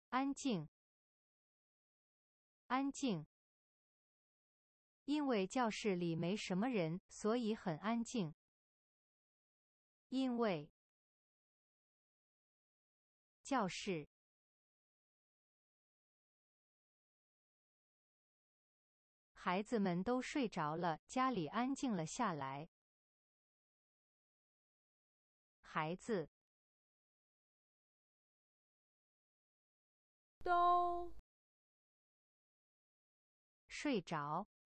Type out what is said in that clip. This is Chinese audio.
安静，安静。因为教室里没什么人，所以很安静。因为教室孩子们都睡着了，家里安静了下来。孩子都睡着。